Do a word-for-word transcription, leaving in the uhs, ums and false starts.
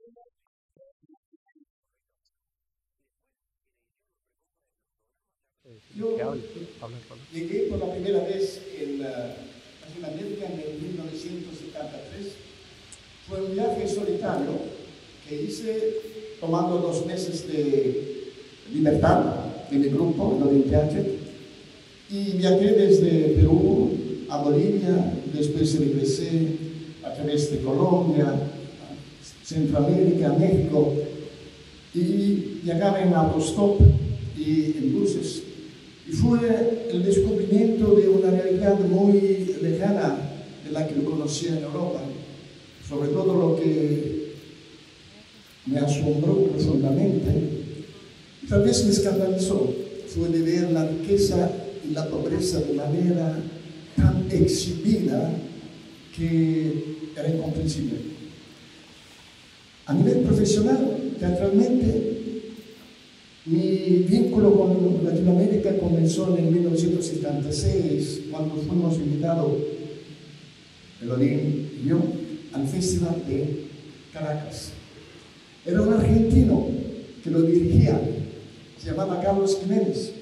Yo llegué por la primera vez en uh, Latinoamérica en mil novecientos setenta y tres. Fue un viaje solitario que hice tomando dos meses de libertad de mi grupo, el Oriente Project, y viajé desde Perú a Bolivia, después regresé a través de Colombia, Centroamérica, México, y viajaba en autostop y en buses. Y fue el descubrimiento de una realidad muy lejana de la que lo conocía en Europa. Sobre todo lo que me asombró profundamente, y tal vez me escandalizó, fue de ver la riqueza y la pobreza de manera tan exhibida que era incomprensible. A nivel profesional, teatralmente, mi vínculo con Latinoamérica comenzó en mil novecientos setenta y seis, cuando fuimos invitados, Elorín y yo, al Festival de Caracas. Era un argentino que lo dirigía, se llamaba Carlos Jiménez.